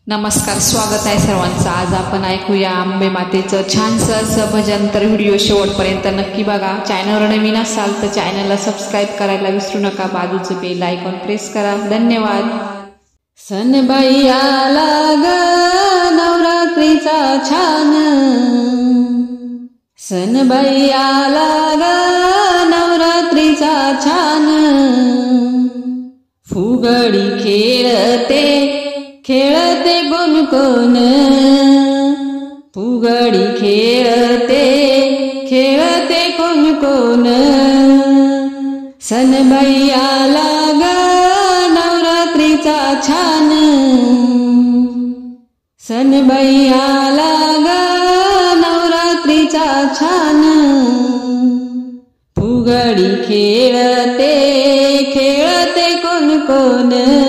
नमस्कार, स्वागत आहे सर्वांचं। आज आपण ऐकूया आंबे मातेचं छानसं असं भजन। तर व्हिडिओ शेवटपर्यंत नक्की बघा। चॅनलवर नवीन असाल तर चॅनलला सबस्क्राईब करायला विसरू नका। बाजूचं बेल आयकॉन प्रेस करा। धन्यवाद। सणबाई आला ग नवरात्रीचा छान, सणबाई आला ग नवरात्रीचा छान, फुगडी खेळते खेळते कोण कोण, फुगडी खेळते खेळते कोण कोण, सणबाई आला ग नवरात्रीचा छान, सणबाई आला ग नवरात्रीचा छान, फुगडी खेळते खेळते कोण कोण,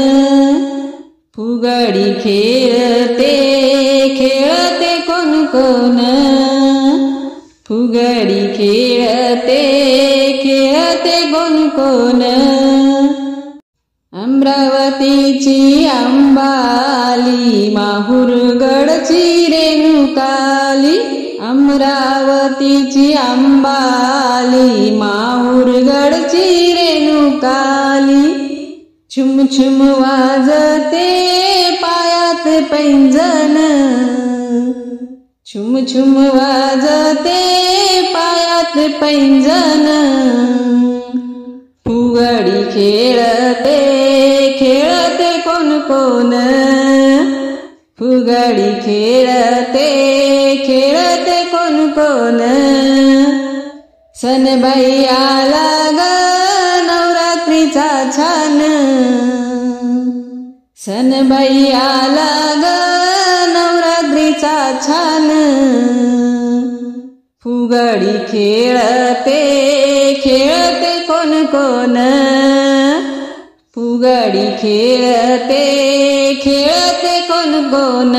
फुगडी खेळते खेळते कोण कोण, फुगडी खेळते खेळते कोण कोण, अमरावतीची अंबाली माहुरगडची रेणुकाली, अमरावतीची अंबाली माहुरगडची रेणुकाली, छुम छुम वाजते पायात पैंजण, छुम छुम वाजते पायात पैंजण, फुगडी खेळते खेळते कोण कोण, फुगडी खेळते खेळते कोण कोण, सणबाई आला ग नवरात्रीचा छान, सणबाई आला ग नवरात्रीचा छान, फुगडी खेळते खेळते कोण कोण, फुगडी खेळते खेळते कोण कोण,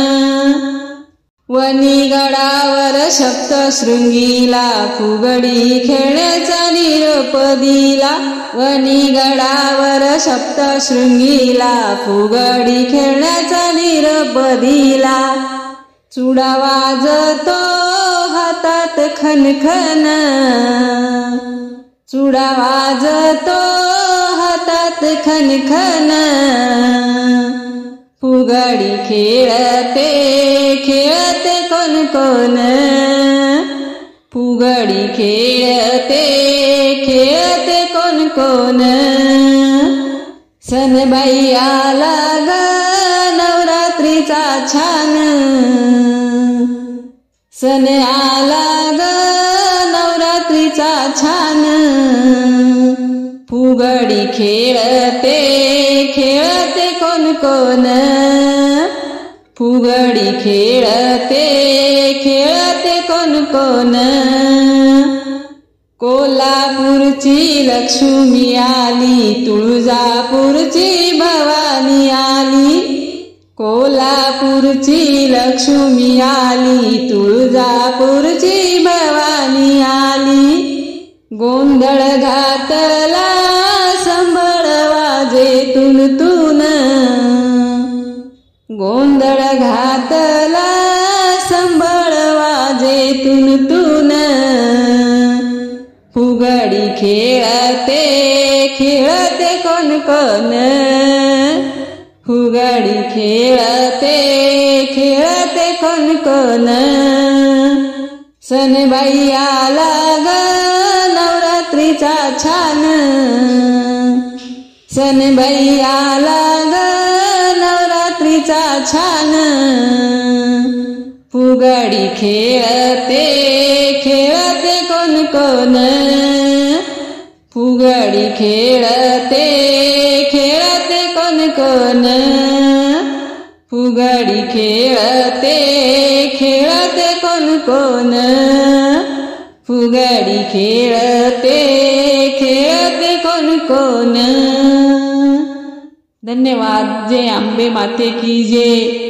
वनीगडावर सप्तशृंगीला फुगडी खेळण्याचा निरोप दिला, वनीगडावर सप्तशृंगीला फुगडी खेळण्याचा निरोप दिला, चुडा वाजतो हातात खनखन, चुडा वाजतो हातात खनखन, फुगडी खेळते खेळते कोण कोण, फुगडी खेळते खेळते कोण कोण, सणबाई आला ग नवरात्रीचा छान, सण आला ग नवरात्रीचा छान, फुगडी खेळते खेळते कोण कोण, फुगडी खेळते खेळते कोण कोण, कोल्हापूरची लक्ष्मी आली तुळजापूरची भवानी आली, कोल्हापूरची लक्ष्मी आली तुळजापूरची भवानी आली, गोंधळ घातला संबळ वाजे तुलतून, गोंधळ घातला संबळ वाजे तुलतून, फुगडी खेळते खेळते कोण कोण, फुगडी खेळते खेळते कोण कोण, सणबाई आला ग नवरात्रीचा छान, सणबाई आला ग नवरात्रीचा छान, फुगडी खेळते खेळते कोण कोण, फुगडी खेळते खेळते कोण कोण, फुगडी खेळते खेळते कोण कोण, फुगडी खेळते खेळते कोण कोण। धन्यवाद। जय आंबे माते की जय।